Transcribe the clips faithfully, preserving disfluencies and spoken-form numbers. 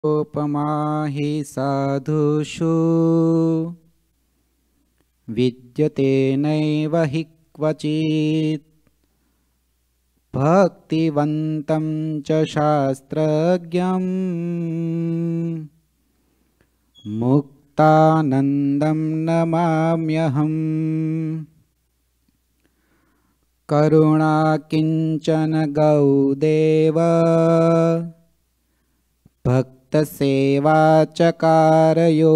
उपमा हि साधुषु विद्यते नैव हि क्वचित् भक्तिवन्तं च शास्त्रज्ञं मुक्तानन्दं नमाम्यहम्। करुणा किञ्चन गौदेव भक्तसेवा चकारयो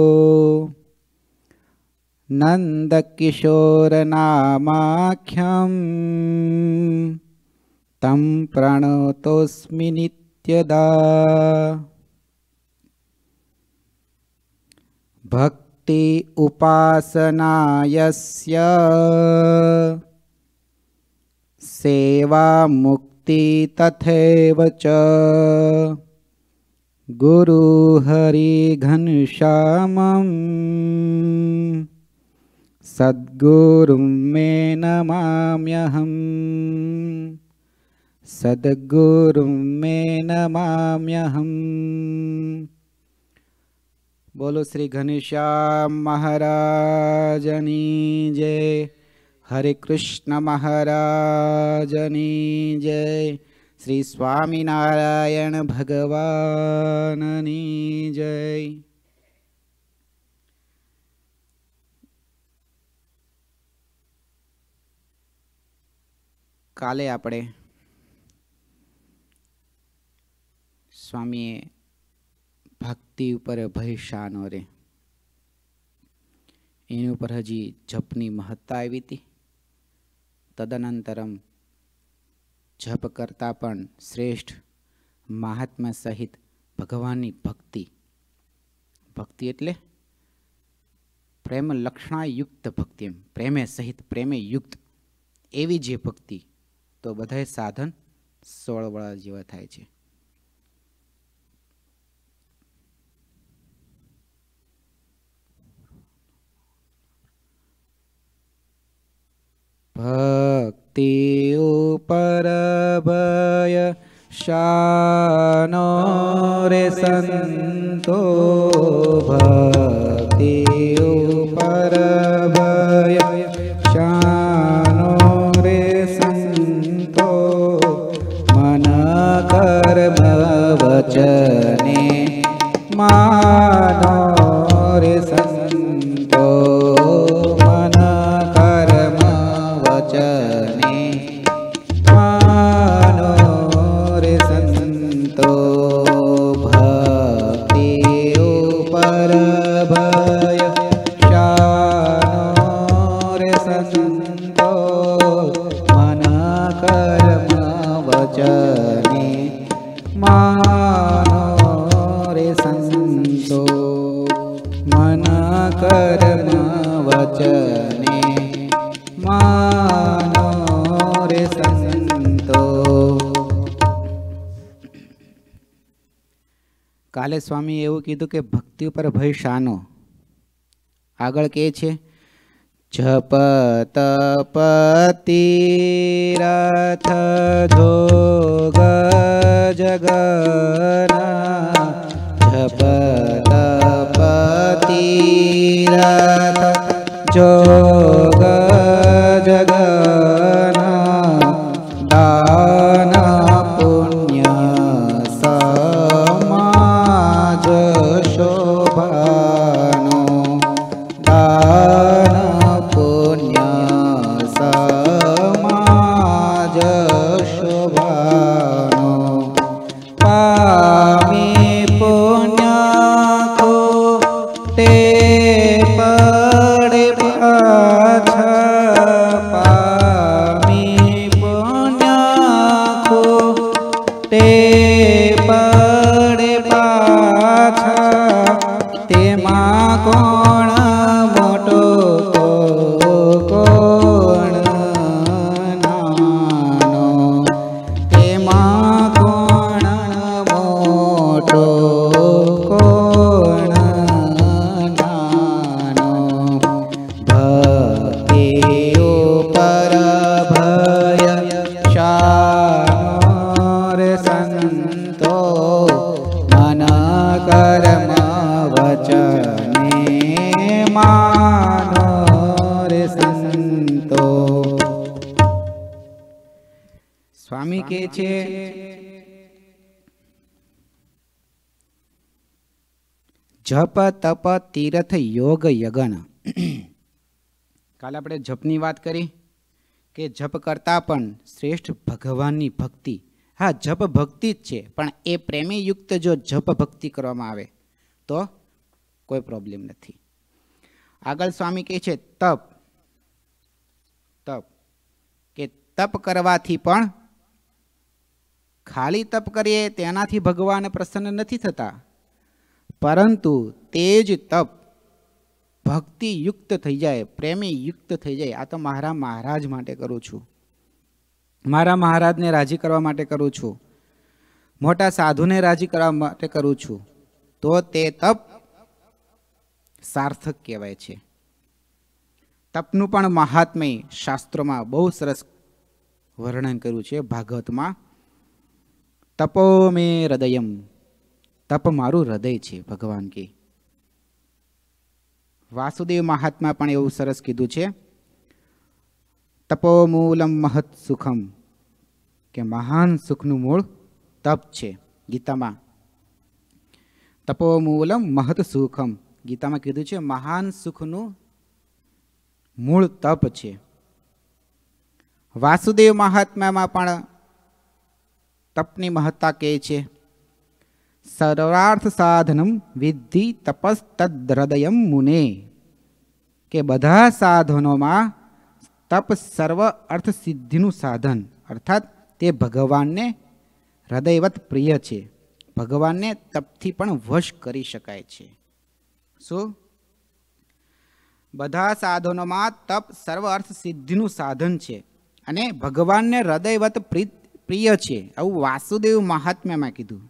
नन्दकिशोरनामाख्यं तं प्रणतोऽस्मि नित्यदा। भक्ति उपासना यस्य सेवा मुक्ति तथैव च गुरु हरि घनश्यामं सद्गुरुं मे नमाम्यहम्। सद्गुरुं मे नमाम्यहम्। बोलो श्री घनश्याम महाराजनी जय। हरे कृष्ण महाराजनी जय। श्री स्वामीनारायण भगवाननी जय। काले आपणे स्वामीए भक्ति पर भय शानो रे एनी पर हजी जपनी महत्ता आई थी। तदनंतरम जप करता पण श्रेष्ठ महात्मा सहित भगवाननी भक्ति। भक्ति एटले प्रेम लक्षणायुक्त भक्ति, प्रेमे सहित प्रेमे युक्त एवी जे भक्ति तो बधाय साधन सोळ वळा जेवा थाय छे। भक्ति उपर भय शानो रे संतो। भक्ति उपर भय शानो रे संतो। मन कर्म वचने मानो रे संतो। मन कर्म वचने मानो रे संतो। भक्ति उपर भय शानो रे संतो। मन कर्म वचने मानो रे संतो। मन कर्म वचने मानो रे संतो। काले स्वामी एवं कीधु के भक्ति पर भय शानो। आगळ के छे जप तप तीरथ जोग जगना। जप तप तीरथ जोग जगना। दान पुण्य समाज शोभानो। दान पुण्य समाज शोभानो। पामी पुण्य खोटे पड़े કર્મ વચને માનો રે સંતો. સ્વામી કહે છે જપ તપ તીર્થ યોગ યગન. કાલે આપણે જપની વાત કરી કે જપ કરતા પણ શ્રેષ્ઠ ભગવાનની ભક્તિ. હા, જપ ભક્તિ જ છે, પણ એ પ્રેમી યુક્ત જો જપ ભક્તિ કરવામાં આવે તો કોઈ પ્રોબ્લેમ નથી. આગળ સ્વામી કહે છે તપ. તપ કે તપ કરવાથી પણ ખાલી તપ કરીએ તેનાથી ભગવાન પ્રસન્ન નથી થતા, પરંતુ તે જ તપ ભક્તિ યુક્ત થઈ જાય, પ્રેમી યુક્ત થઈ જાય. આ તો મારા મહારાજ માટે કરું છું, મારા મહારાજને રાજી કરવા માટે કરું છું, મોટા સાધુને રાજી કરવા માટે કરું છું, તો તે તપ સાર્થક કહેવાય છે. તપનું પણ મહાત્મ્ય શાસ્ત્રોમાં બહુ સરસ વર્ણન કર્યું છે. ભાગવતમાં તપો મે હૃદયમ, તપ મારું હૃદય છે ભગવાન કે. વાસુદેવ મહાત્મા પણ એવું સરસ કીધું છે તપો મૂલમ મહત સુખમ, કે મહાન સુખનું મૂળ તપ છે. ગીતામાં તપો મૂલમ મહત સુખમ, ગીતામાં કીધું છે મહાન સુખનું મૂળ તપ છે. વાસુદેવ મહાત્મામાં પણ તપની મહત્તા કહે છે સર્વાર્થ સાધનમ વિદ્ધિ તપસ તદ હૃદયમ મુને, કે બધા સાધનોમાં તપ સર્વ અર્થ સિદ્ધિનું સાધન, અર્થાત તે ભગવાનને હૃદયવત પ્રિય છે. ભગવાનને તપથી પણ વશ કરી શકાય છે. શું? બધા સાધનોમાં તપ સર્વ અર્થ સિદ્ધિનું સાધન છે અને ભગવાનને હૃદયવત પ્રિય છે, આવું વાસુદેવ મહાત્મ્યમાં કીધું.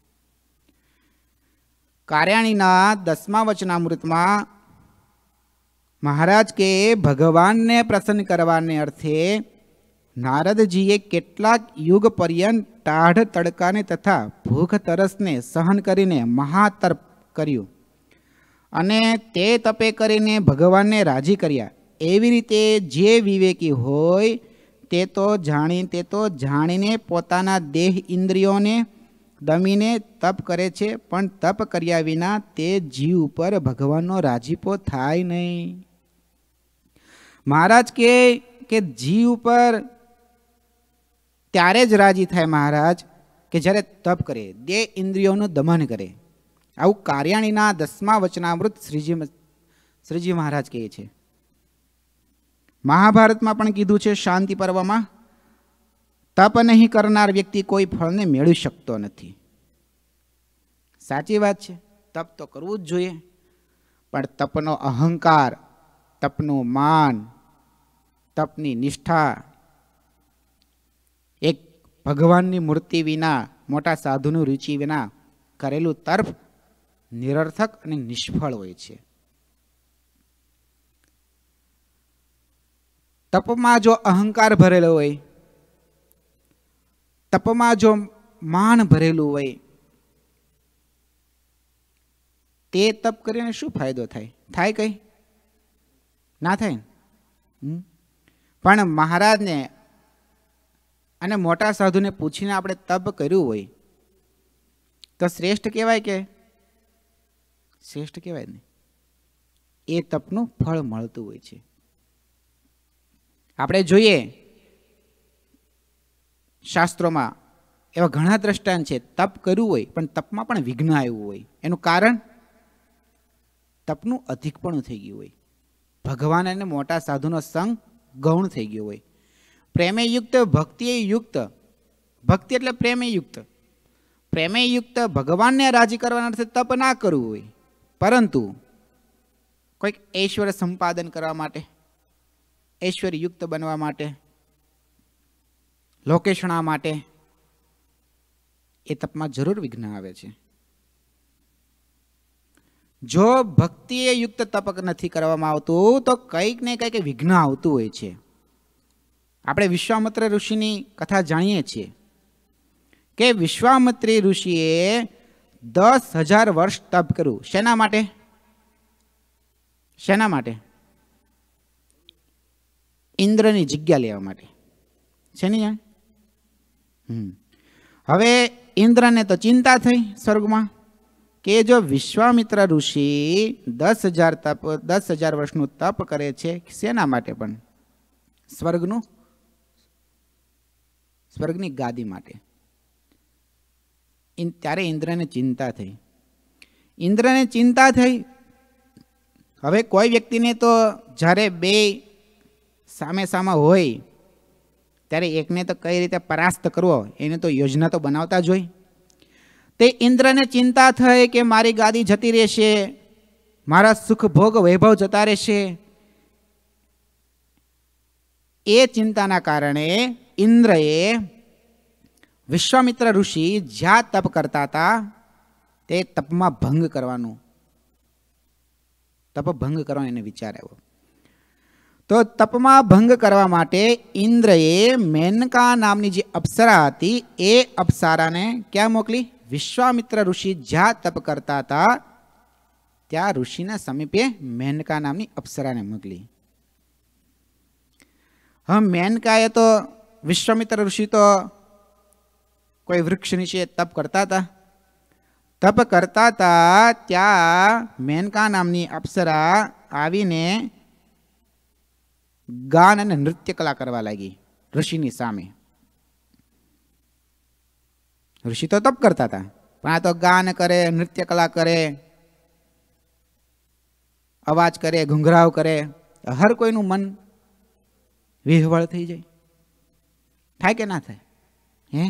કાર્યાણીના દસમા વચનામૃતમાં મહારાજ કે ભગવાનને પ્રસન્ન કરવાને અર્થે નારદજીએ કેટલાક યુગ પર્યંત ટાઢ તડકાને તથા ભૂખ તરસને સહન કરીને મહાતપ કર્યું અને તે તપે કરીને ભગવાનને રાજી કર્યા. એવી રીતે જે વિવેકી હોય તે તો જાણી તે તો જાણીને પોતાના દેહ ઇન્દ્રિયોને દમીને તપ કરે છે, પણ તપ કર્યા વિના તે જીવ ઉપર ભગવાનનો રાજીપો થાય નહીં. મહારાજ કે કે જીવ ઉપર ત્યારે જ રાજી થાય મહારાજ કે જ્યારે તપ કરે, દેહ ઇન્દ્રિયોનું દમન કરે. આવું કાર્યાણીના દસમા વચનામૃત શ્રીજી શ્રીજી મહારાજ કહે છે. મહાભારતમાં પણ કીધું છે શાંતિ પર્વમાં તપ નહીં કરનાર વ્યક્તિ કોઈ ફળને મેળવી શકતો નથી. સાચી વાત છે, તપ તો કરવું જ જોઈએ, પણ તપનો અહંકાર, તપનું માન, તપની નિષ્ઠા, એક ભગવાનની મૂર્તિ વિના, મોટા સાધુનું રુચિ વિના કરેલું તપ નિરર્થક અને નિષ્ફળ હોય છે. તપમાં જો અહંકાર ભરેલો હોય, તપમાં જો માન ભરેલું હોય, તે તપ કરીને શું ફાયદો થાય? થાય કઈ? ના થાય. પણ મહારાજને અને મોટા સાધુને પૂછીને આપણે તપ કર્યું હોય તો શ્રેષ્ઠ કહેવાય કે શ્રેષ્ઠ કહેવાય ને? એ તપનું ફળ મળતું હોય છે. આપણે જોઈએ શાસ્ત્રોમાં એવા ઘણા દ્રષ્ટાંત છે. તપ કર્યું હોય પણ તપમાં પણ વિઘ્ન આવ્યું હોય. એનું કારણ તપનું અધિકપણું થઈ ગયું હોય, ભગવાન અને મોટા સાધુનો સંગ ગૌણ થઈ ગયો હોય. પ્રેમે યુક્ત, ભક્તિએ યુક્ત, ભક્તિ એટલે પ્રેમે યુક્ત, પ્રેમે યુક્ત ભગવાનને રાજી કરવાના અર્થે તપ ના કરવું હોય, પરંતુ કોઈક ઐશ્વર્ય સંપાદન કરવા માટે, ઐશ્વર્યયુક્ત બનવા માટે, લોકેશણા માટે, એ તપમાં જરૂર વિઘ્ન આવે છે. જો ભક્તિએ યુક્ત તપ નથી કરવામાં આવતું તો કંઈક ને કંઈક વિઘ્ન આવતું હોય છે. આપણે વિશ્વામિત્ર ઋષિની કથા જાણીએ છીએ કે વિશ્વામિત્રી ઋષિએ દસ હજાર વર્ષ તપ કર્યું. શેના માટે? શેના માટે? ઇન્દ્રની જગ્યા લેવા માટે. શેની જાણ? હમ હવે ઇન્દ્રને તો ચિંતા થઈ સ્વર્ગમાં કે જો વિશ્વામિત્ર ઋષિ દસ હજાર તપ દસ હજાર વર્ષનું તપ કરે છે, શેના માટે? પણ સ્વર્ગનું સ્વર્ગની ગાદી માટે. ત્યારે ઇન્દ્રને ચિંતા થઈ. ઇન્દ્રને ચિંતા થઈ. હવે કોઈ વ્યક્તિને તો જ્યારે બે સામે સામે હોય ત્યારે એકને તો કઈ રીતે પરાસ્ત કરવો એને તો યોજના તો બનાવતા જ હોય. તે ઇન્દ્રને ચિંતા થઈ કે મારી ગાદી જતી રહેશે, મારા સુખ ભોગ વૈભવ જતા રહેશે. એ ચિંતાના કારણે ઇન્દ્રએ વિશ્વામિત્ર ઋષિ જ્યાં તપ કરતા હતા તે તપમાં ભંગ કરવાનું તપ ભંગ કરવાનો એને વિચાર આવ્યો. તો તપમાં ભંગ કરવા માટે ઇન્દ્રએ મેનકા નામની જે અપ્સરા હતી એ અપ્સરાને ક્યાં મોકલી? વિશ્વામિત્ર ઋષિ જ્યાં તપ કરતા હતા ત્યાં ઋષિના સમીપે મેનકા નામની અપ્સરાને મોકલી. હવે મેનકાએ તો વિશ્વામિત્ર ઋષિ તો કોઈ વૃક્ષ નીચે તપ કરતા હતા. તપ કરતા હતા ત્યાં મેનકા નામની અપ્સરા આવીને ગાન અને નૃત્ય કલા કરવા લાગી ઋષિની સામે. ઋષિ તો તપ કરતા હતા પણ આ તો ગાન કરે, નૃત્ય કલા કરે, અવાજ કરે, ઘુંઘરાવ કરે. હર કોઈનું મન વિહવળ થઈ જાય. થાય કે ના થાય? હે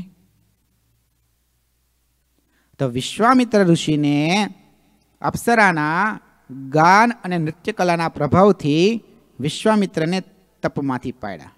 તો વિશ્વામિત્ર ઋષિને અપ્સરાના ગાન અને નૃત્ય કલાના પ્રભાવથી વિશ્વામિત્રને તપમાંથી પાડ્યા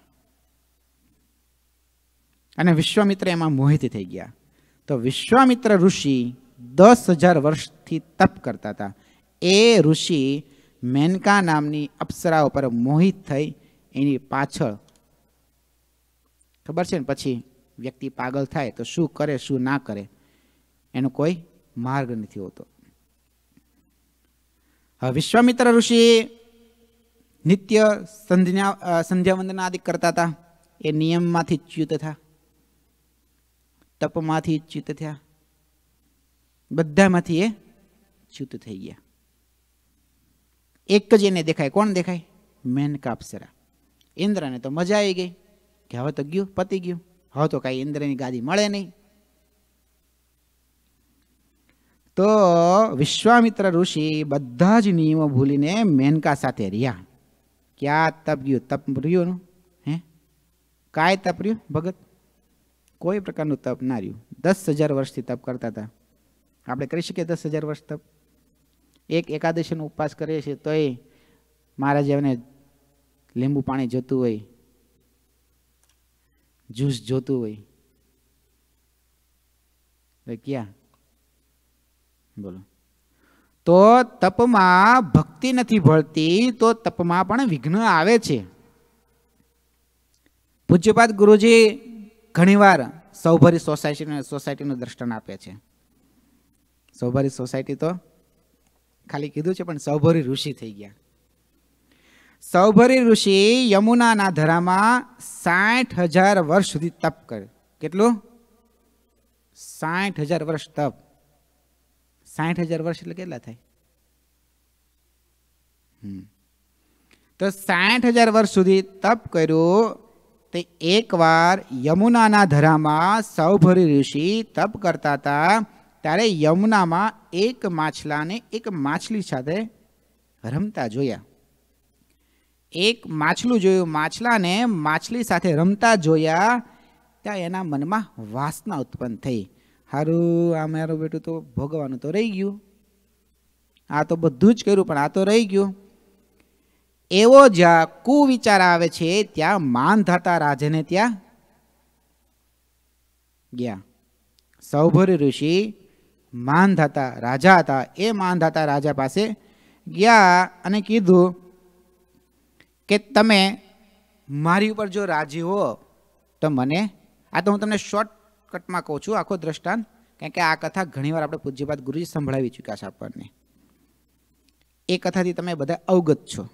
અને વિશ્વામિત્ર એમાં મોહિત થઈ ગયા. તો વિશ્વામિત્ર ઋષિ દસ હજાર વર્ષથી તપ કરતા હતા. એ ઋષિ મેનકા નામની અપ્સરા ઉપર મોહિત થઈ એની પાછળ ખબર છે ને, પછી વ્યક્તિ પાગલ થાય તો શું કરે શું ના કરે એનો કોઈ માર્ગ નથી હોતો. હવે વિશ્વામિત્ર ઋષિ નિત્ય સંધ્યા સંધ્યા વંદના આદિ કરતા હતા. એ નિયમમાંથી ચ્યુત થયા, તપમાંથી ચ્યુત થયા, બધામાંથી એ ચ્યુત થઈ ગયા. એક જ એને દેખાય. કોણ દેખાય? મેનકા અપ્સરા. ઇન્દ્રને તો મજા આવી ગઈ કે હવે તો ગયું, પતી ગયું, હવે તો કાંઈ ઇન્દ્રની ગાદી મળે નહીં. તો વિશ્વામિત્ર ઋષિ બધા જ નિયમો ભૂલીને મેનકા સાથે રહ્યા. ક્યાં તપ ગયું? તપ રહ્યું હે? કાંઈ તપ રહ્યું ભગત? કોઈ પ્રકારનું તપ ના રહ્યું. દસ હજાર વર્ષથી તપ કરતા હતા. આપણે કરી શકીએ દસ હજાર વર્ષ તપ? એક એકાદશીનો ઉપવાસ કરીએ છીએ તોય મારા જેવને લીંબુ પાણી જોતું હોય, જ્યુસ જોતું હોય, ક્યાં બોલો? તો તપમાં ભક્તિ નથી ભળતી તો તપમાં પણ વિઘ્ન આવે છે. પૂજ્યપાદ ગુરુજી ઘણીવાર સૌભરી સોસાયટી સોસાયટીનું દ્રષ્ટાંત આપે છે. સૌભરી સોસાયટી તો ખાલી કીધું છે પણ સૌભરી ઋષિ થઈ ગયા. સૌભરી ઋષિ યમુનાના ધરામાં સાઠ હજાર વર્ષ સુધી તપ કરે. કેટલું? સાઠ હજાર વર્ષ તપ. સાઠ હજાર વર્ષ એટલે કેટલા થાય? હમ તો સાઠ હજાર વર્ષ સુધી તપ કર્યું. તે એકવાર યમુનાના ધરામાં સૌભરી ઋષિ તપ કરતા હતા ત્યારે યમુનામાં એક માછલાને એક માછલી સાથે રમતા જોયા. એક માછલું જોયું, માછલાને માછલી સાથે રમતા જોયા ત્યાં એના મનમાં વાસના ઉત્પન્ન થઈ. હારું, આ મારું બેટું તો ભોગવાનું તો રહી ગયું, આ તો બધું જ કર્યું પણ આ તો રહી ગયું. એવો જ્યાં કુવિચાર આવે છે ત્યાં માનધાતા રાજાને ત્યાં ગયા. સૌભરી ઋષિ માનધાતા રાજા હતા. એ માનધાતા રાજા પાસે ગયા અને કીધું કે તમે મારી ઉપર જો રાજી હો તો મને, આ તો હું તમને શોર્ટકટમાં કહું છું, આખો દ્રષ્ટાંત કારણ કે આ કથા ઘણીવાર આપણે પૂજ્યપાદ ગુરુજી સંભળાવી ચૂક્યા છે આપણને. એ કથાથી તમે બધા અવગત છો.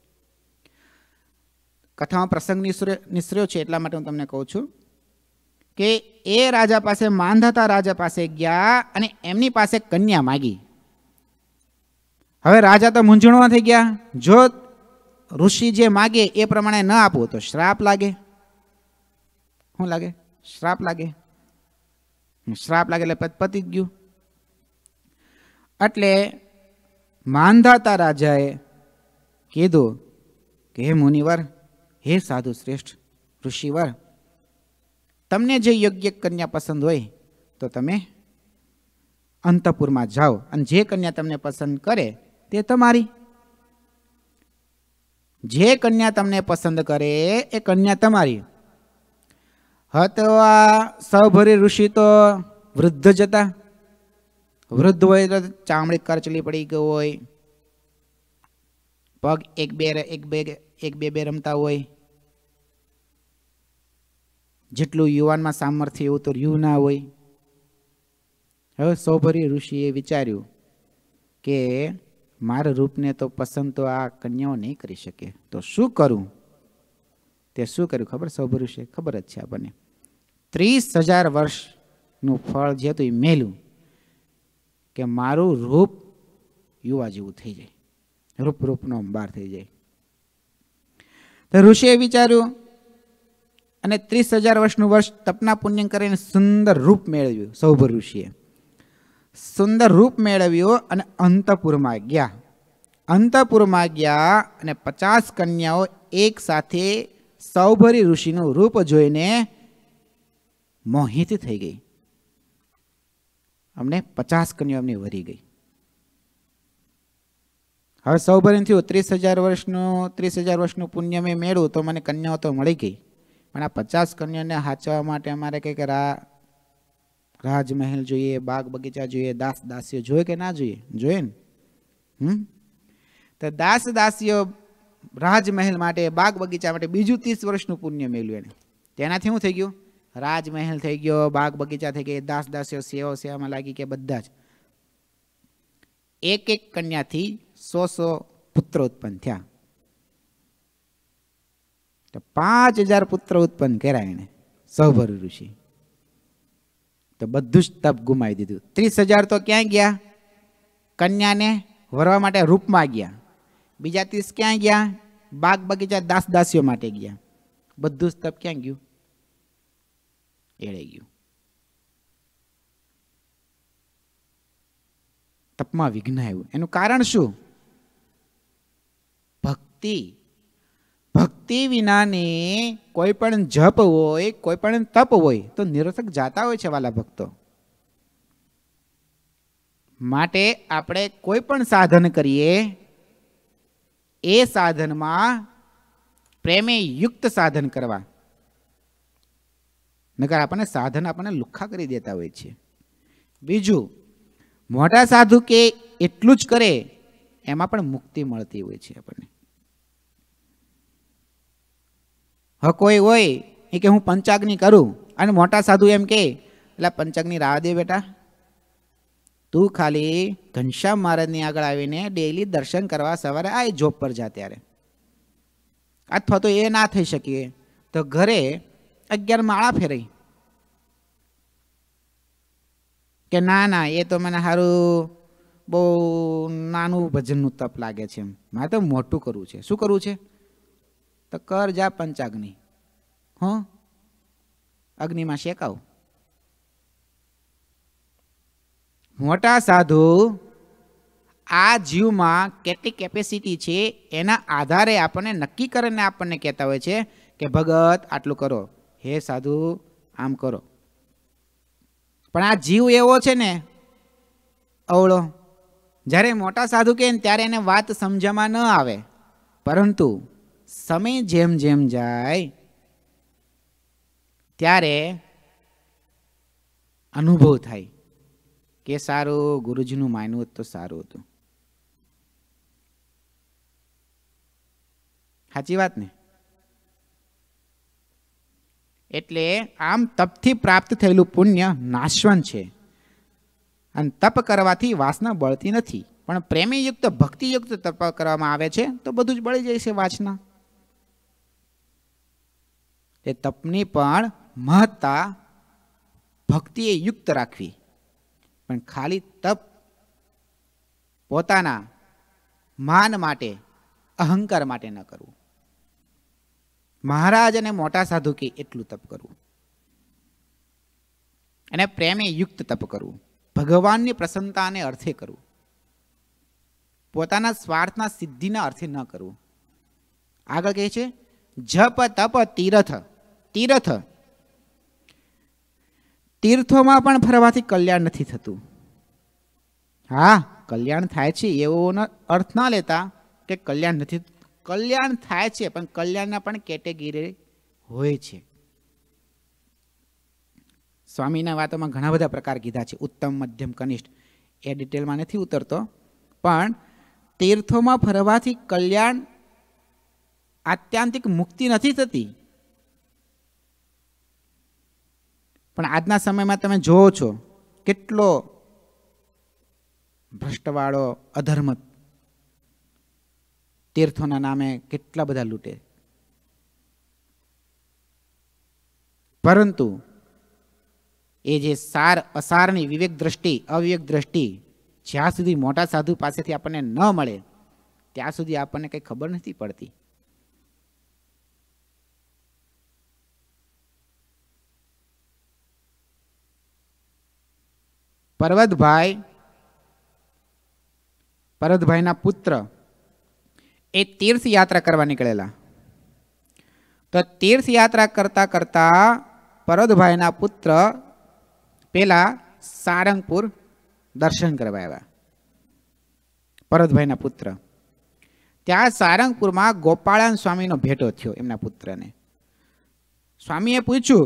કથામાં પ્રસંગ નિસર્યો છે એટલા માટે હું તમને કહું છું કે એ રાજા પાસે માંધાતા રાજા પાસે ગયા અને એમની પાસે કન્યા માગી. હવે રાજા તો મૂંઝવણમાં થઈ ગયા. જો ઋષિ જે માગે એ પ્રમાણે ન આપવું તો શ્રાપ લાગે. શું લાગે? શ્રાપ લાગે. શ્રાપ લાગે એટલે પતી ગયું. એટલે માંધાતા રાજાએ કીધું કે હે મુનિવર, હે સાધુ શ્રેષ્ઠ ઋષિવર, તમને જે યોગ્ય કન્યા પસંદ હોય તો તમે અંતઃપુરમાં જાઓ અને જે કન્યા તમને પસંદ કરે તે તમારી. જે કન્યા તમને પસંદ કરે એ કન્યા તમારી. હતો આ સૌભરી ઋષિ તો વૃદ્ધ જ હતા. વૃદ્ધ હોય તો ચામડી કરચલી પડી ગઈ હોય, પગ એક બે એક બે એક બે બે રમતા હોય, જેટલું યુવાનમાં સામર્થ્ય એવું તો રહ્યું ના હોય. હવે સૌભરી ઋષિએ વિચાર્યું કે મારા રૂપને તો પસંદ તો આ કન્યાઓ નહીં કરી શકે, તો શું કરું? તે શું કર્યું ખબર? સૌભરી ઋષિએ ખબર જ છે આપણને. ત્રીસ હજાર વર્ષનું ફળ જે હતું એ મેલું કે મારું રૂપ યુવા જેવું થઈ જાય, રૂપ રૂપનો અંબાર થઈ જાય. તો ઋષિએ વિચાર્યું અને ત્રીસ હજાર વર્ષનું વર્ષ તપના પુણ્ય કરીને સુંદર રૂપ મેળવ્યું. સૌભરી ઋષિએ સુંદર રૂપ મેળવ્યું અને અંતઃપુરમાં ગયા. અંતઃપુરમાં ગયા અને પચાસ કન્યાઓ એક સાથે સૌભરી ઋષિનું રૂપ જોઈને મોહિત થઈ ગઈ. અમને પચાસ કન્યાઓ અમને વરી ગઈ. હવે સૌભરી થયું ત્રીસ હજાર વર્ષનું ત્રીસ હજાર વર્ષનું પુણ્ય મેં મેળવું તો મને કન્યાઓ તો મળી ગઈ, પણ આ પચાસ કન્યાને હાચવા માટે અમારે કંઈક રા રાજમહેલ જોઈએ, બાગ બગીચા જોઈએ, દાસ દાસીઓ જોઈએ કે ના જોઈએ? જોઈએ ને. હમ તો દાસ દાસીઓ રાજમહેલ માટે, બાગ બગીચા માટે બીજું ત્રીસ વર્ષનું પુણ્ય મેળવ્યું એને. તેનાથી શું થઈ ગયું? રાજમહેલ થઈ ગયો, બાગ બગીચા થઈ ગઈ, દાસ દાસીઓ સેવા સેવામાં લાગી કે બધા જ. એક એક કન્યાથી સો સો પુત્ર ઉત્પન્ન થયા. તો પાંચ હજાર પુત્ર ઉત્પન્ન કર્યા એને સૌભરી ઋષિ. તો બધું જ તપ ગુમાવી દીધું. ત્રીસ હજાર તો ક્યાં ગયા? કન્યાને વરવા માટે રૂપમાં ગયા. બીજા ત્રીસ ક્યાં ગયા? બાગ બગીચા દાસ દાસીઓ માટે ગયા. બધું જ તપ ક્યાં ગયું? એળે ગયું. તપમાં વિઘ્ન આવ્યું. એનું કારણ શું? ભક્તિ. ભક્તિ વિનાની કોઈ પણ જપ હોય, કોઈ પણ તપ હોય તો નિરર્થક જાતા હોય છે વાલા ભક્તો. માટે આપણે કોઈ પણ સાધન કરીએ એ સાધનમાં પ્રેમે યુક્ત સાધન કરવા. નકર આપણને સાધન આપણને લુખ્ખા કરી દેતા હોય છે. બીજું, મોટા સાધુ કે એટલું જ કરે એમાં પણ મુક્તિ મળતી હોય છે આપણને. હ કોઈ હોય એ કે હું પંચાગ્નિ કરું અને મોટા સાધુ એમ કે એટલે પંચાગ્નિ રાહ દે બેટા, તું ખાલી ઘનશ્યામ મહારાજની આગળ આવીને ડેઈલી દર્શન કરવા સવારે આ જોબ પર જા ત્યારે. અથવા તો એ ના થઈ શકીએ તો ઘરે અગિયાર માળા ફેરાઈ કે ના ના એ તો મને સારું બહુ નાનું ભજનનું તપ લાગે છે, મારે તો મોટું કરવું છે. શું કરવું છે? તો કર જા પંચાગ્નિ. હ અગ્નિમાં શેકાવ. મોટા સાધુ આ જીવમાં કેટલી કેપેસિટી છે એના આધારે આપણને નક્કી કરીને આપણને કહેતા હોય છે કે ભગત આટલું કરો, હે સાધુ આમ કરો. પણ આ જીવ એવો છે ને અવળો, જ્યારે મોટા સાધુ કહે ત્યારે એને વાત સમજવામાં ન આવે, પરંતુ સમય જેમ જેમ જાય ત્યારે અનુભવ થાય કે સારું ગુરુજીનું માન્યું તો સારું હતું. સાચી વાત ને? એટલે આમ તપથી પ્રાપ્ત થયેલું પુણ્ય નાશવંત છે. અને તપ કરવાથી વાસના બળતી નથી, પણ પ્રેમીયુક્ત ભક્તિયુક્ત તપ કરવામાં આવે છે તો બધું જ બળી જાય છે વાસના. એ તપની પણ મહત્તા ભક્તિએ યુક્ત રાખવી, પણ ખાલી તપ પોતાના માન માટે અહંકાર માટે ન કરવું. મહારાજ અને મોટા સાધુ કે એટલું તપ કરવું, અને પ્રેમે યુક્ત તપ કરવું, ભગવાનની પ્રસન્નતાને અર્થે કરવું, પોતાના સ્વાર્થના સિદ્ધિના અર્થે ન કરવું. આગળ કહે છે જપ તપ તીર્થ. તીર્થ તીર્થોમાં પણ ફરવાથી કલ્યાણ નથી થતું. હા, કલ્યાણ થાય છે એવો અર્થ ના લેતા કે કલ્યાણ નથી. કલ્યાણ થાય છે, પણ કલ્યાણના પણ કેટેગરી હોય છે. સ્વામીના વાતોમાં ઘણા બધા પ્રકાર કીધા છે, ઉત્તમ, મધ્યમ, કનિષ્ઠ. એ ડિટેલમાં નથી ઉતરતો, પણ તીર્થોમાં ફરવાથી કલ્યાણ આત્યંતિક મુક્તિ નથી થતી. પણ આજના સમયમાં તમે જોવો છો કેટલો ભ્રષ્ટવાળો અધર્મ તીર્થોના નામે કેટલા બધા લૂંટે. પરંતુ એ જે સાર અસારની વિવેક દ્રષ્ટિ, અવિવેક દ્રષ્ટિ જ્યાં સુધી મોટા સાધુ પાસેથી આપણને ન મળે ત્યાં સુધી આપણને કંઈ ખબર નથી પડતી. પરવતભાઈ પરવતભાઈના પુત્ર એ તીર્થ યાત્રા કરવા નીકળેલા. તો તીર્થ યાત્રા કરતા કરતા પરવતભાઈના પુત્ર પેલા સારંગપુર દર્શન કરવા આવ્યા. પરવતભાઈના પુત્ર ત્યાં સારંગપુરમાં ગોપાળાન સ્વામીનો ભેટો થયો એમના પુત્રને. સ્વામીએ પૂછ્યું,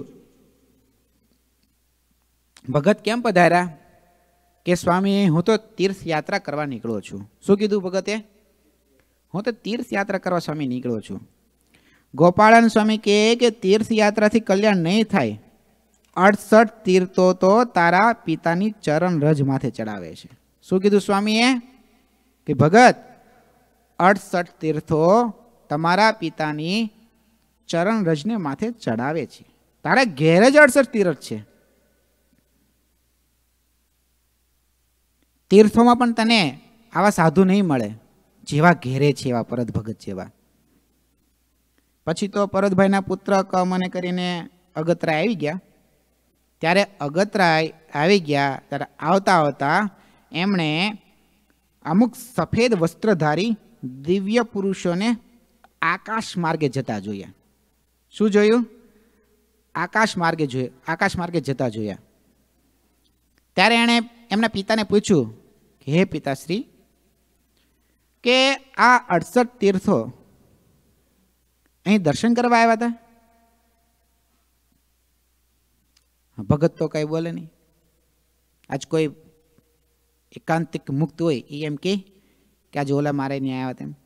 ભગત કેમ પધાર્યા? કે સ્વામી, હું તો તીર્થ યાત્રા કરવા નીકળ્યો છું. શું કીધું ભગતે? હું તો તીર્થ યાત્રા કરવા સ્વામી નીકળ્યો છું. ગોપાળાન સ્વામી કહે કે તીર્થ યાત્રાથી કલ્યાણ નહીં થાય. અડસઠ તીર્થો તો તારા પિતાની ચરણ રજ માથે ચડાવે છે. શું કીધું સ્વામીએ? કે ભગત, અડસઠ તીર્થો તમારા પિતાની ચરણ રજને માથે ચડાવે છે. તારા ઘેર જ અડસઠ તીર્થ છે. તીર્થોમાં પણ તને આવા સાધુ નહીં મળે જેવા ઘેરે છે, એવા પરત ભગત જેવા. પછી તો પરતભાઈના પુત્ર ક મને કરીને અગતરાય આવી ગયા. ત્યારે અગતરાય આવી ગયા ત્યારે આવતા આવતા એમણે અમુક સફેદ વસ્ત્રધારી દિવ્ય પુરુષોને આકાશ માર્ગે જતા જોયા. શું જોયું? આકાશ માર્ગે જોયું. આકાશ માર્ગે જતા જોયા. ત્યારે એણે એમના પિતાને પૂછ્યું કે હે પિતાશ્રી, કે આ અડસઠ તીર્થો અહીં દર્શન કરવા આવ્યા હતા? ભગત તો કઈ બોલે નહીં. આજ કોઈ એકાંતિક મુક્ત હોય એ એમ કે આજે ઓલા મારે નહીં આવ્યા તેમ,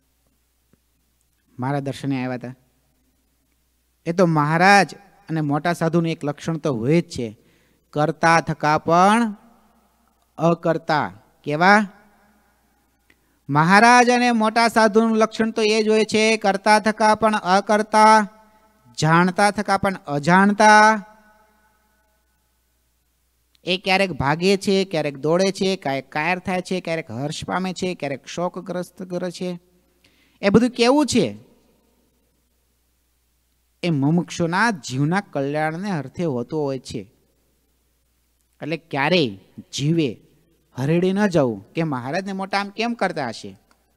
મારા દર્શને આવ્યા હતા. એ તો મહારાજ અને મોટા સાધુનું એક લક્ષણ તો હોય જ છે, કરતા થકા પણ અકર્તા. કેવા? મહારાજ અને મોટા સાધુનું લક્ષણ તો એ જ હોય છે, કરતા થકા પણ અકર્તા, જાણતા થકા પણ અજાણતા. એ ક્યારેક ભાગે છે, ક્યારેક દોડે છે, ક્યારેક કાયર થાય છે, ક્યારેક હર્ષ પામે છે, ક્યારેક શોકગ્રસ્ત કરે છે. એ બધું કેવું છે? એ મુમુક્ષુના જીવના કલ્યાણને અર્થે હોતું હોય છે. એટલે ક્યારેય જીવે હરેડી ન જવું કે મહારાજને મોટા આમ કેમ કરતા હશે.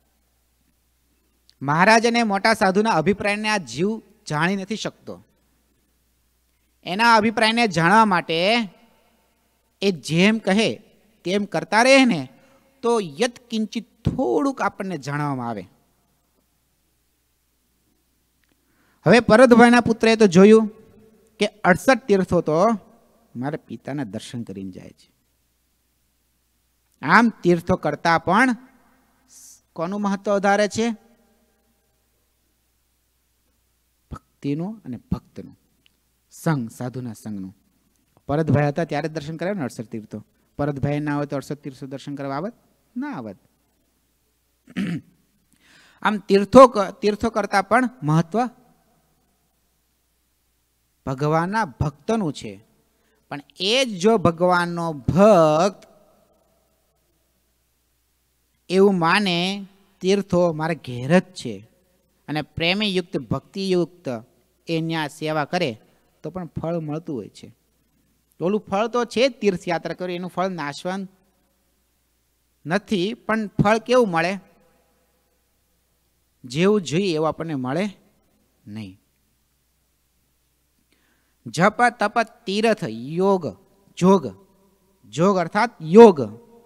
મહારાજ અને મોટા સાધુના અભિપ્રાયને આ જીવ જાણી નથી શકતો. એના અભિપ્રાયને જાણવા માટે એ જેમ કહે તેમ કરતા રહે ને તો યત કિંચિત થોડુંક આપણને જાણવામાં આવે. હવે પરતભાઈના પુત્રએ તો જોયું કે અડસઠ તીર્થો તો મારા પિતાના દર્શન કરીને જાય છે. આમ તીર્થો કરતા પણ કોનું મહત્વ વધારે છે? ભક્તિનું અને ભક્તનું સંગ, સાધુના સંગનું. પરતભાઈ હતા ત્યારે દર્શન કર્યા ને અડસઠ તીર્થો. પરતભાઈ ના હોય તો અડસઠ તીર્થો દર્શન કરવા આવત ના આવત. આમ તીર્થો તીર્થો કરતા પણ મહત્વ ભગવાનના ભક્તનું છે. પણ એ જ જો ભગવાનનો ભક્ત એવું માને તીર્થો મારા ઘેર જ છે અને પ્રેમીયુક્ત ભક્તિયુક્ત એ ન્યા સેવા કરે તો પણ ફળ મળતું હોય છે. ઓલું ફળ તો છે જ, તીર્થયાત્રા કરી એનું ફળ નાશવંત નથી, પણ ફળ કેવું મળે? જેવું જોઈએ એવું આપણને મળે નહીં. જપ તપ તીર્થ યોગ જોગ, જોગ અર્થાત યોગ,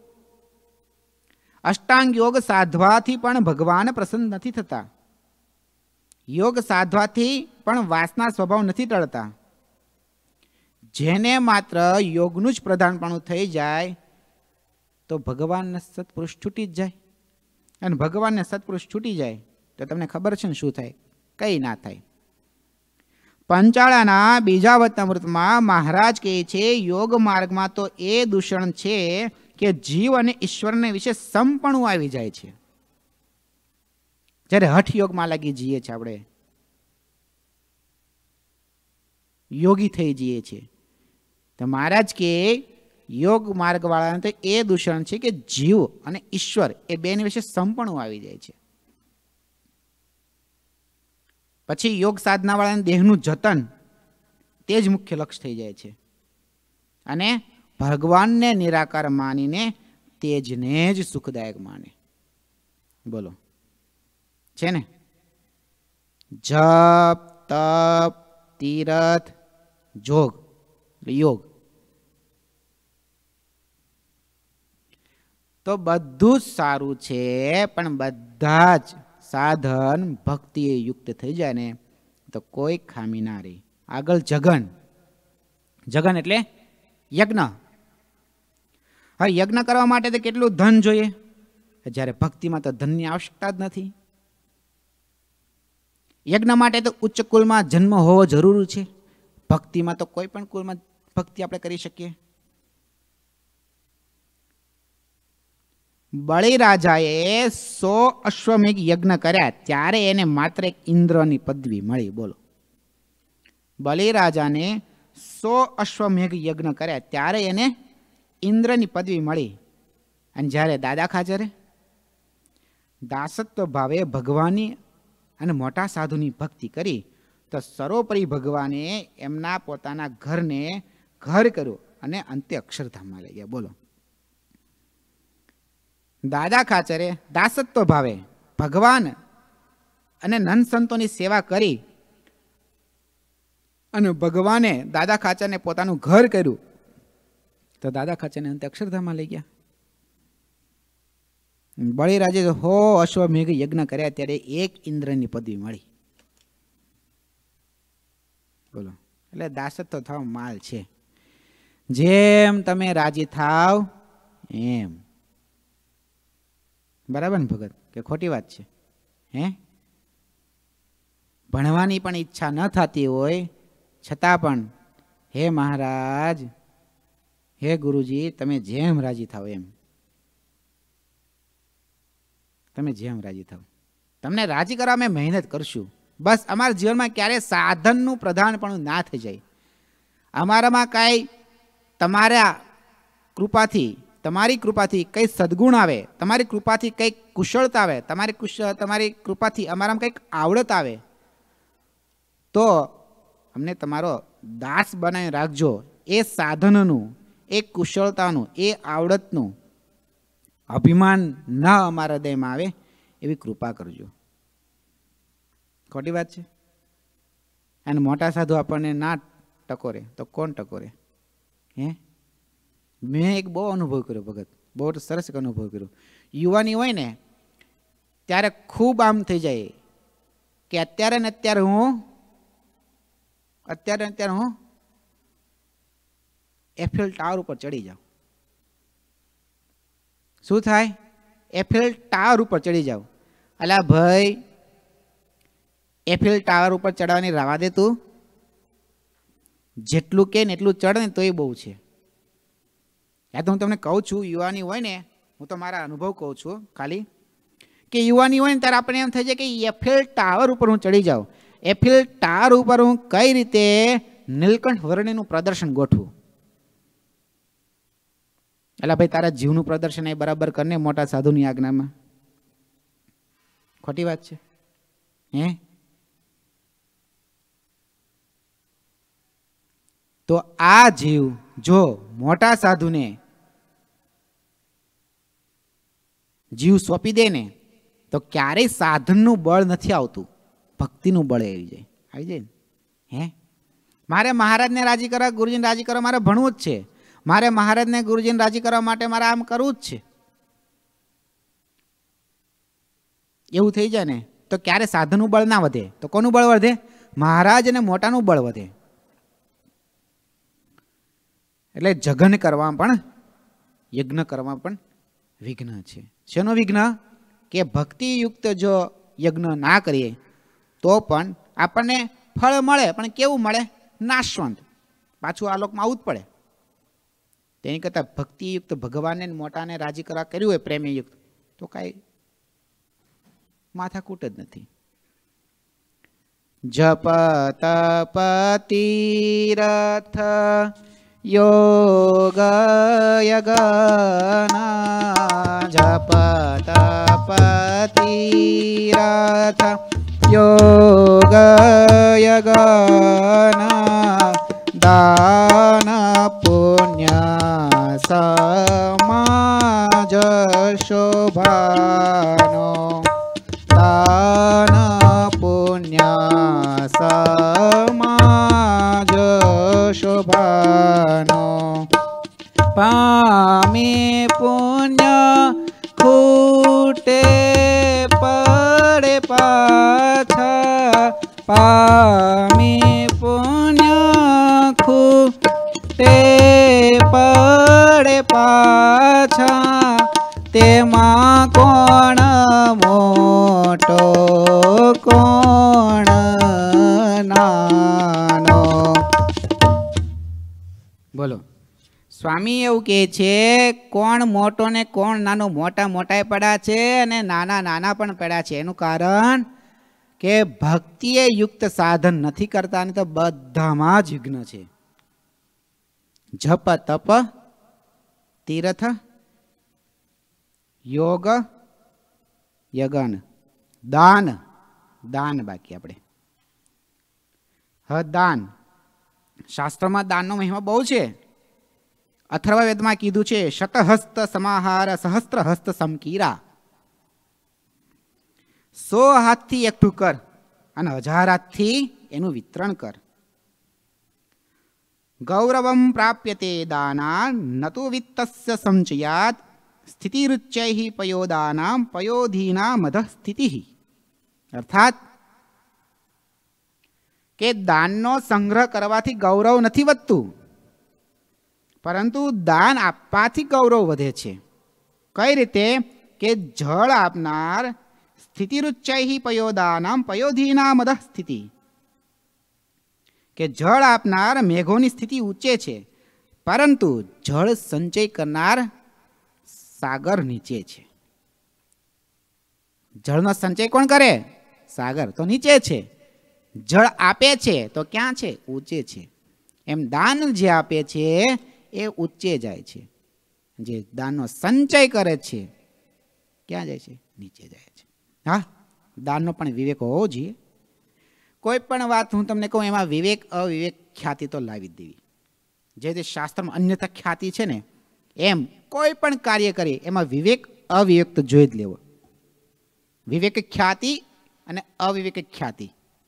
અષ્ટાંગ યોગ સાધવાથી પણ ભગવાન પ્રસન્ન નથી થતા. યોગ સાધવાથી પણ વાસના સ્વભાવ નથી ટળતા. જેને માત્ર યોગનું જ પ્રધાનપણું થઈ જાય તો ભગવાનને સત્પુરુષ છૂટી જ જાય. અને ભગવાનને સત્પુરુષ છૂટી જાય તો તમને ખબર છે ને શું થાય? કંઈ ના થાય. પંચાળાના બીજા વચનામૃતમાં મહારાજ કહે છે યોગ માર્ગમાં તો એ દૂષણ છે કે જીવ અને ઈશ્વરને વિશે સમપણું આવી જાય છે. જ્યારે હઠ યોગમાં લાગી જઈએ છીએ, આપણે યોગી થઈ જઈએ છીએ, તો મહારાજ કે યોગ માર્ગ વાળાને તો એ દૂષણ છે કે જીવ અને ઈશ્વર એ બેની વિશે સમપણું આવી જાય છે. પછી યોગ સાધના વાળાને દેહનું જતન તે જ મુખ્ય લક્ષ્ય થઈ જાય છે અને ભગવાનને નિરાકાર માનીને તેજને જ સુખદાયક માને. બોલો છે ને? જપ તપ તીર્થ જોગ યોગ તો બધું જ સારું છે, પણ બધા જ સાધન ભક્તિએ યુક્ત થઈ જાય ને તો કોઈ ખામી ના રહી. આગળ જગન, જગન એટલે યજ્ઞ. હવે યજ્ઞ કરવા માટે તો કેટલું ધન જોઈએ, જ્યારે ભક્તિમાં તો ધનની આવશ્યકતા જ નથી. યજ્ઞ માટે તો ઉચ્ચ કુલમાં જન્મ હોવો જરૂરી છે. ભક્તિમાં તો કોઈ પણ કુલમાં ભક્તિ આપણે કરી શકીએ. બલિરાજાએ સો અશ્વમેઘ યજ્ઞ કર્યા ત્યારે એને માત્ર એક ઇન્દ્રની પદવી મળી. બોલો, બલિરાજાને સો અશ્વમેઘ યજ્ઞ કર્યા ત્યારે એને ઇન્દ્રની પદવી મળી. અને જ્યારે દાદા ખાચરે દાસત્વ ભાવે ભગવાનની અને મોટા સાધુની ભક્તિ કરી તો સર્વોપરી ભગવાને એમના પોતાના ઘરને ઘર કર્યું અને અંતે અક્ષરધામમાં લઈ ગયા. બોલો, દાદા ખાચરે દાસત્વ ભાવે ભગવાન અને નંદ સંતોની સેવા કરી અને ભગવાને દાદા ખાચરને પોતાનું ઘર કર્યું તો દાદા ખાચરને અંતે અક્ષરધામમાં લઈ ગયા. બલિરાજે હો અશ્વમેઘ યજ્ઞ કર્યા ત્યારે એક ઇન્દ્રની પદવી મળી. બોલો, એટલે દાસત્વ થાવ માલ છે. જેમ તમે રાજી થાવ એમ. બરાબર ને ભગત, કે ખોટી વાત છે? હે, ભણવાની પણ ઈચ્છા ન થતી હોય છતાં પણ હે મહારાજ, હે ગુરુજી, તમે જેમ રાજી થાવ એમ. તમે જેમ રાજી થાવ. તમને રાજી કરવા અમે મહેનત કરશું. બસ અમારા જીવનમાં ક્યારે સાધનનું પ્રધાનપણું ના થઈ જાય. અમારામાં કાંઈ તમારા કૃપાથી, તમારી કૃપાથી કંઈ સદગુણ આવે, તમારી કૃપાથી કંઈક કુશળતા આવે, તમારી કુશ તમારી કૃપાથી અમારામાં કંઈક આવડત આવે તો અમને તમારો દાસ બનાવી રાખજો. એ સાધનનું, એ કુશળતાનું, એ આવડતનું અભિમાન ન અમારા હૃદયમાં આવે એવી કૃપા કરજો. ખોટી વાત છે? અને મોટા સાધુ આપણને ના ટકોરે તો કોણ ટકોરે? હે, મેં એક બહુ અનુભવ કર્યો ભગત, બહુ સરસ એક અનુભવ કર્યો. યુવાની હોય ને ત્યારે ખૂબ આમ થઈ જાય કે અત્યારે ને અત્યારે હું અત્યારે ને અત્યારે હું એફએલ ટાવર ઉપર ચડી જાઉં. શું થાય? એફએલ ટાવર ઉપર ચડી જાવ. અલા ભાઈ, એફએલ ટાવર ઉપર ચડવાની રાવા દે તું. જેટલું કે ને એટલું ચડ ને તોય બહુ છે. યા તો હું તમને કહું છું, યુવાની હોય ને, હું તો મારા અનુભવ કહું છું ખાલી, કે યુવાની હોય ને ત્યારે આપણે એમ થાય છે કે એફિલ ટાવર ઉપર હું ચડી જાઉં, એફિલ ટાવર ઉપર હું કઈ રીતે નીલકંઠ વર્ણિનું પ્રદર્શન ગોઠવું. એટલે ભાઈ તારા જીવનું પ્રદર્શન એ બરાબર કરને મોટા સાધુની આજ્ઞામાં. ખોટી વાત છે હે? તો આ જીવ જો મોટા સાધુને જીવ સોંપી દે ને તો ક્યારેય સાધનનું બળ નથી આવતું, ભક્તિનું બળ આવી જાય. આવી જાય ને હે? મારે મહારાજને રાજી કરવા, ગુરુજીને રાજી કરવા મારે ભણવું જ છે. મારે મહારાજને ગુરુજીને રાજી કરવા માટે મારે આમ કરવું જ છે. એવું થઈ જાય ને તો ક્યારે સાધનનું બળ ના વધે, તો કોનું બળ વધે? મહારાજ અને મોટાનું બળ વધે. એટલે જગન કરવા પણ, યજ્ઞ કરવા પણ વિઘ્ન છે. શેનો વિઘ્ન? કે ભક્તિયુક્ત જો યજ્ઞ ના કરીએ તો પણ આપણને ફળ મળે, પણ કેવું મળે? નાશવંત. પાછું આ લોકમાં આવવું જ પડે. તેની કરતાં ભક્તિયુક્ત ભગવાનને મોટાને રાજી કરવા કર્યું હોય પ્રેમીયુક્ત, તો કાંઈ માથાકૂટ જ નથી. જપ તપ તીરથ યોગ યજ્ઞ, જપ તપ તીરથ યોગ યજ્ઞ, દાન પુણ્ય સમાજ શોભાનો, દાન પુણ્ય સમાજ શોભાનો, પામે પુણ્ય ખૂટે પડે પાછા, પામે પુણ્ય ખૂટે પડે પાછા, તેમાં કોણ મોટો કોણ નાનો. બોલો, સ્વામી એવું કહે છે કોણ મોટો ને કોણ નાનો? મોટા મોટા પડ્યા છે અને નાના નાના પણ પડ્યા છે. એનું કારણ કે ભક્તિએ યુક્ત સાધન નથી કરતા, ને તો બધામાં જ વિઘ્ન છે. જપ તપ તીર્થ યોગ યજ્ઞ, દાન, દાન બાકી આપણે હ દાન. શાસ્ત્રમાં દાનનો મહિમા બહુ છે. અથર્વવેદમાં કીધું છે શતહસ્ત સમાહાર સહસ્ત્ર હસ્ત સમકીરા. સો હાથથી એકઠું કર અને હજાર હાથથી એનું વિતરણ કર. ગૌરવમ પ્રાપ્યતે દાના નતુ વિત્તસ્ય સંચયાત, સ્થિતિરુચ્ચૈ પયોદાનામ પયોધીના મધ સ્થિતિ. અર્થાત કે દાનનો સંગ્રહ કરવાથી ગૌરવ નથી વધતું, પરંતુ દાન આપવાથી ગૌરવ વધે છે. કઈ રીતે? કે જળ આપનાર સ્થિતિરુચ્ચૈ પયોદાનામ પયોધીના મધ સ્થિતિ, કે જળ આપનાર મેઘોની સ્થિતિ ઊંચે છે, પરંતુ જળ સંચય કરનાર સાગર નીચે છે. જળનો સંચય કોણ કરે? સાગર તો નીચે છે. જળ આપે છે તો ક્યાં છે? ઊંચે છે. એમ દાન જે આપે છે એ ઊંચે જાય છે, જે દાનનો સંચય કરે છે ક્યાં જાય છે? નીચે જાય છે. હા, દાનનો પણ વિવેક હોવો જોઈએ. કોઈ પણ વાત હું તમને કહું એમાં વિવેક અવિવેક ખ્યાતિ તો લાવી જ દેવી. જે તે શાસ્ત્રમાં અન્યથા ખ્યાતિ છે ને, એમ કોઈ પણ કાર્ય કરીએ એમાં વિવેક અવિવેક તો જોઈ જ લેવો. વિવેક ખ્યાતિ અને અવિવેક ખ્યાતિ.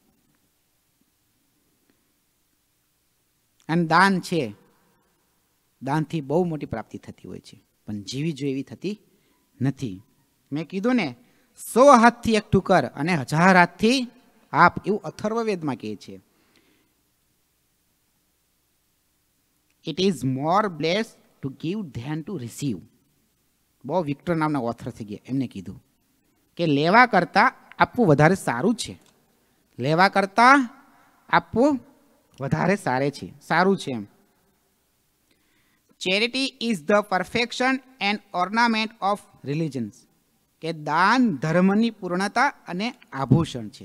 અને દાન છે, દાનથી બહુ મોટી પ્રાપ્તિ થતી હોય છે, પણ જીવી જો એવી થતી નથી. મેં કીધું ને સો હાથથી એકઠું કર અને હજાર હાથથી આપ, એવું અથર્વવેદમાં કહે છે. It is more bless to give than to receive. બહુ વિક્ટર નામના ઓથર થઈ ગયા, એમને કીધું કે લેવા કરતાં આપવું વધારે સારું છે. લેવા કરતાં આપવું વધારે સારે છે, સારું છે એમ. Charity is the perfection and ornament of religions, કે દાન ધર્મની પૂર્ણતા અને આભૂષણ છે.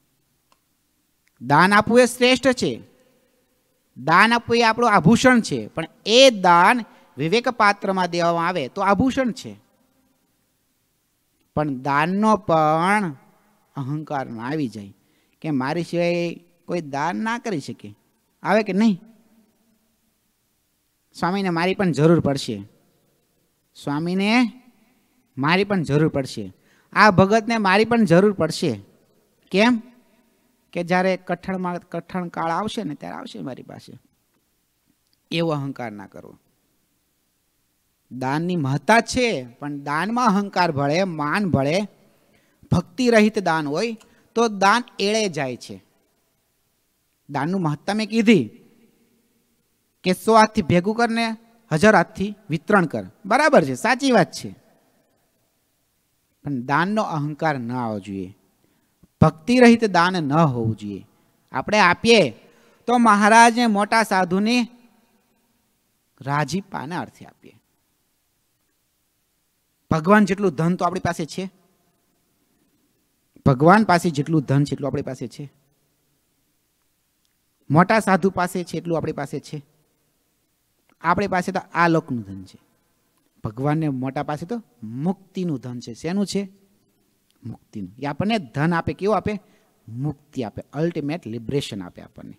દાન આપવું એ શ્રેષ્ઠ છે, દાન આપવું એ આપણું આભૂષણ છે, પણ એ દાન વિવેક પાત્રમાં દેવામાં આવે તો આભૂષણ છે. પણ દાનનો પણ અહંકાર ના આવી જાય કે મારી સિવાય કોઈ દાન ના કરી શકે. આવે કે નહીં? સ્વામીને મારી પણ જરૂર પડશે, સ્વામીને મારી પણ જરૂર પડશે, આ ભગતને મારી પણ જરૂર પડશે. કેમ? કે જ્યારે કઠણમાં કઠણ કાળ આવશે ને ત્યારે આવશે મારી પાસે. એવો અહંકાર ના કરવો. દાનની મહત્તા છે, પણ દાનમાં અહંકાર ભળે, માન ભળે, ભક્તિ રહિત દાન હોય તો દાન એળે જાય છે. દાનનું મહત્તા મેં કીધી કે સો હાથથી ભેગું કરને હજાર હાથથી વિતરણ કર, બરાબર છે, સાચી વાત છે. પણ દાનનો અહંકાર ન આવવો જોઈએ, ભક્તિ રહિત દાન ન હોવું જોઈએ. આપણે આપીએ તો મહારાજને, મોટા સાધુને રાજીપાને અર્થે આપીએ. ભગવાન જેટલું ધન તો આપણી પાસે છે, ભગવાન પાસે જેટલું ધન છે એટલું આપણી પાસે છે, મોટા સાધુ પાસે છે એટલું આપણી પાસે છે. આપણી પાસે તો આ લોકનું ધન છે, ભગવાનને મોટા પાસે તો મુક્તિનું ધન છે. શેનું છે? મુક્તિનું. એ આપણને ધન આપે, કેવું આપે? મુક્તિ આપે, અલ્ટિમેટ લિબરેશન આપે આપણને.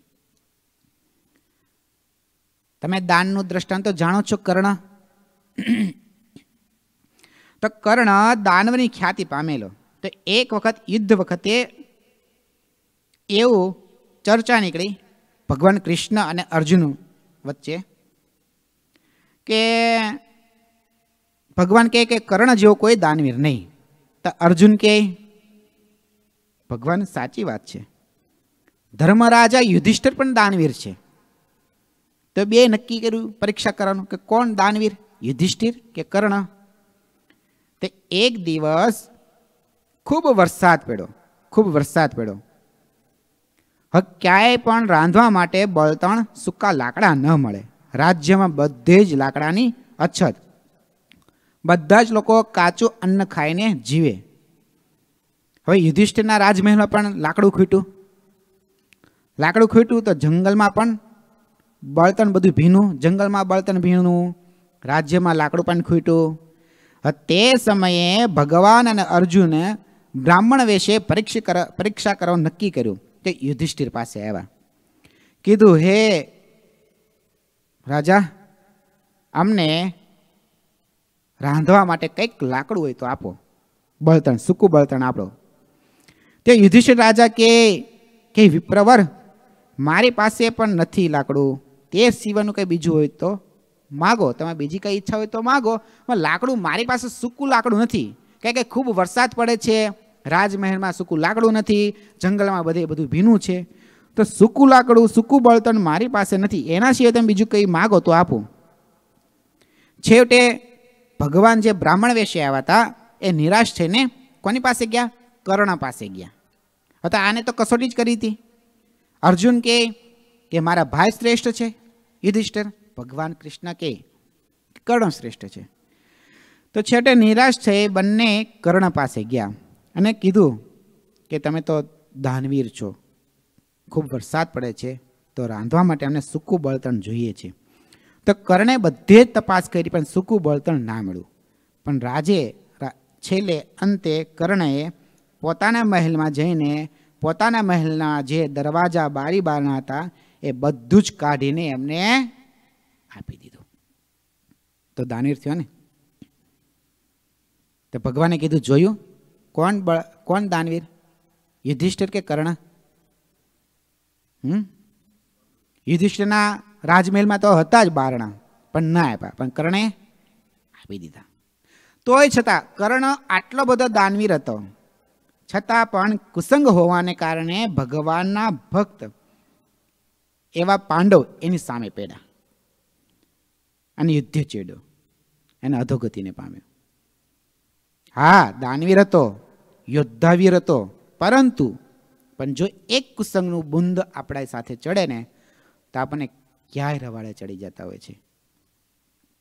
તમે દાનનું દ્રષ્ટાંત તો જાણો છો. કર્ણ, તો કર્ણ દાનવની ખ્યાતિ પામેલો. તો એક વખત યુદ્ધ વખતે એવું ચર્ચા નીકળી ભગવાન કૃષ્ણ અને અર્જુન વચ્ચે કે ભગવાન કહે કે કર્ણ જેવો કોઈ દાનવીર નહીં. તો અર્જુન કહે ભગવાન સાચી વાત છે, ધર્મરાજા યુધિષ્ઠિર પણ દાનવીર છે. તો બે નક્કી કર્યું પરીક્ષા કરવાનું કે કોણ દાનવીર, યુધિષ્ઠિર કે કર્ણ. તે એક દિવસ ખૂબ વરસાદ પડ્યો, ખૂબ વરસાદ પડ્યો. હવે ક્યાંય પણ રાંધવા માટે બળતણ, સૂકા લાકડા ન મળે. રાજ્યમાં બધે જ લાકડાની અછત, બધા જ લોકો કાચું અન્ન ખાઈને જીવે. હવે યુધિષ્ઠિરના રાજમહેલમાં પણ લાકડું ખૂટ્યું. લાકડું ખૂટ્યું તો જંગલમાં પણ બળતણ બધું ભીનું, જંગલમાં બળતણ ભીનું, રાજ્યમાં લાકડું પણ ખૂટ્યું. તે સમયે ભગવાન અને અર્જુને બ્રાહ્મણ વેશે પરીક્ષા પરીક્ષા કરવા નક્કી કર્યું. તે યુધિષ્ઠિર પાસે આવ્યા, કીધું હે રાજા, અમને રાંધવા માટે કંઈક લાકડું હોય તો આપો, બળતણ, સૂકું બળતણ આપો. તે યુધિષ્ઠિર રાજા કે કે વિપ્રવર, મારી પાસે પણ નથી લાકડું, તે સિવાયનું કંઈ બીજું હોય તો માગો, તમે બીજી કઈ ઈચ્છા હોય તો માગો, પણ લાકડું મારી પાસે સૂકું લાકડું નથી. કારણ કે ખૂબ વરસાદ પડે છે, રાજમહેલમાં સૂકું લાકડું નથી, જંગલમાં બધે બધું ભીનું છે, તો સૂકું લાકડું, સૂકું બળતણ મારી પાસે નથી. એના સિવાય તમે બીજું કંઈ માગો તો આપો. છેવટે ભગવાન જે બ્રાહ્મણ વેશે આવ્યા હતા એ નિરાશ થઈને કોની પાસે ગયા? કર્ણ પાસે ગયા હતા. આને તો કસોટી જ કરી હતી. અર્જુન કહે કે મારા ભાઈ શ્રેષ્ઠ છે યુધિષ્ઠિર, ભગવાન કૃષ્ણ કહે કર્ણ શ્રેષ્ઠ છે. તો છેવટે નિરાશ થઈ બંને કર્ણ પાસે ગયા અને કીધું કે તમે તો દાનવીર છો, ખૂબ વરસાદ પડે છે, તો રાંધવા માટે અમને સૂકું બળતણ જોઈએ છે. તો કર્ણે બધે જ તપાસ કરી પણ સૂકું બળતણ ના મળ્યું. પણ રાજે છેલ્લે અંતે કર્ણએ પોતાના મહેલમાં જઈને પોતાના મહેલના જે દરવાજા બારી બારણા હતા એ બધું જ કાઢીને એમને આપી દીધું. તો દાનવીર થયો ને. તો ભગવાને કીધું જોયું કોણ બળ કોણ દાનવીર, યુધિષ્ઠિર કે કર્ણ? હમ યુધિષ્ઠિરના રાજમહેલમાં તો હતા જ બારણા, પણ ના આપ્યા, પણ કર્ણે આપી દીધા. તોય છતાં કર્ણ આટલો બધો દાનવીર હતો, છતાં પણ કુસંગ હોવાને કારણે ભગવાનના ભક્ત એવા પાંડવ એની સામે પડ્યા અને યુદ્ધ ચેડ્યો, એને અધોગતિને પામ્યો. હા, દાનવીર હતો, યોદ્ધાવીર હતો, પરંતુ પણ જો એક કુસંગનું બુંદ આપણા સાથે ચડે ને તો આપણને ક્યાંય રવાડે ચડી જતા હોય છે.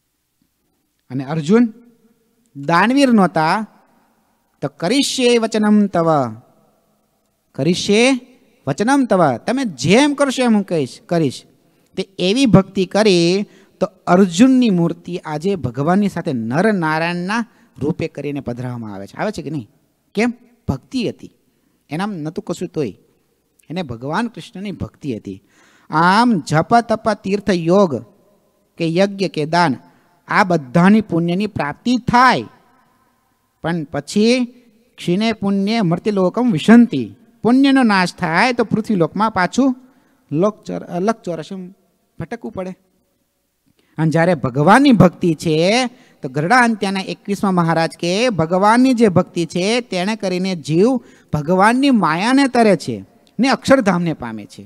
અને અર્જુન દાનવીર નહોતા તો કરીશ્યે વચનમ તવ, કરીશ્યે વચનમ તવ, તમે જેમ કરશો એમ હું કહીશ કરીશ. તે એવી ભક્તિ કરી તો અર્જુનની મૂર્તિ આજે ભગવાનની સાથે નર નારાયણના રૂપે કરીને પધરાવવામાં આવે છે. આવે છે કે નહીં? કેમ? ભક્તિ હતી. એનામ નહોતું કશું તોય એને ભગવાન કૃષ્ણની ભક્તિ હતી. આમ જપ તપ તીર્થ યોગ કે યજ્ઞ કે દાન આ બધાની પુણ્યની પ્રાપ્તિ થાય, પણ પછી ક્ષીણે પુણ્ય મર્ત્યલોકમ વિશંતિ, પુણ્યનો નાશ થાય તો પૃથ્વીલોકમાં પાછું લોકચોર લકચોરસમ ભટકવું પડે. અને જ્યારે ભગવાનની ભક્તિ છે તો ગરડા અંત્યાના એકવીસમાં મહારાજ કે ભગવાનની જે ભક્તિ છે તેણે કરીને જીવ ભગવાનની માયાને તરે છે ને અક્ષરધામને પામે છે.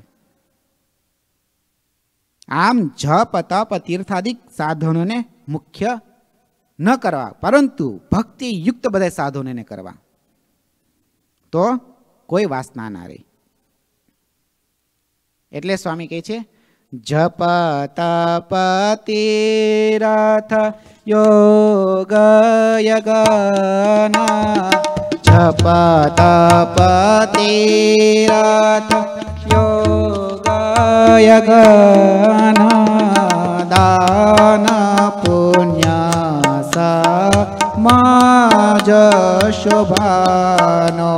આમ જપ તપ તીર્થાદિક સાધનોને મુખ્ય ન કરવા, પરંતુ ભક્તિ યુક્ત બધા સાધનોને કરવા, તો કોઈ વાસના ના રહી. એટલે સ્વામી કહે છે જપ તપ તીર્થ યોગ યજ્ઞ, જપ તપ તીર્થ યોગ યજ્ઞ, દાન પુણ્ય સમાજ શોભાનો,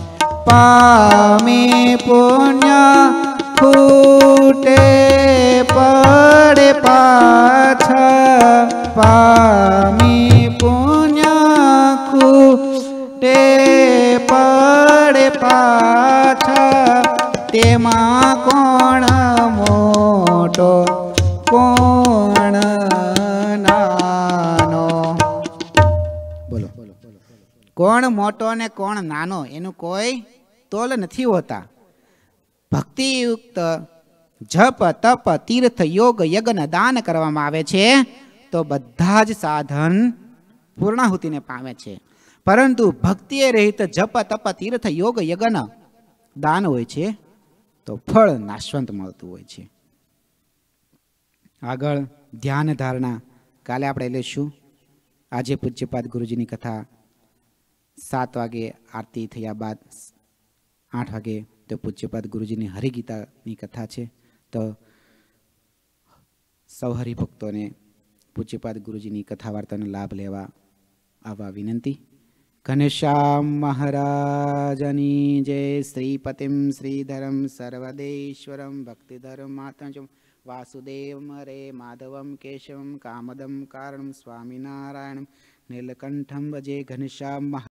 પામી પુણ્ય ખૂટે પડે પાછા, પામી પુણ્ય ખૂટે પડે પાછા, તેમાં કોણ મોટો કોણ નાનો? બોલો કોણ મોટો ને કોણ નાનો એનું કોઈ તોલ નથી હોતા. ભક્તિયુક્ત જપ તપ તીર્થ યોગ યજ્ઞ દાન કરવામાં આવે છે તો બધા જ સાધન પૂર્ણાહુતિને પામે છે. પરંતુ ભક્તિએ રહિત જપ તપ તીર્થ યોગ યજ્ઞ દાન હોય છે તો ફળ નાશવંત મળતું હોય છે. આગળ ધ્યાન ધારણા કાલે આપણે લઈશું. આજે પૂજ્યપાદ ગુરુજીની કથા સાત વાગે આરતી થયા બાદ આઠ વાગે તો પૂજ્યપાદ ગુરુજીની હરિગીતાની કથા છે. તો સૌ હરિભક્તોને પૂજ્યપાદ ગુરુજીની કથા વાર્તાનો લાભ લેવા આવવા વિનંતી. ઘનશ્યામ મહારાજની જય. શ્રીપતિમ શ્રીધરમ સર્વદેશ્વરમ ભક્તિધરમ માતંજમ વાસુદેવમ હરે માધવમ કેશવમ કામદમ કારણમ સ્વામિનારાયણમ નીલકંઠમ ભજે. ઘનશ્યામ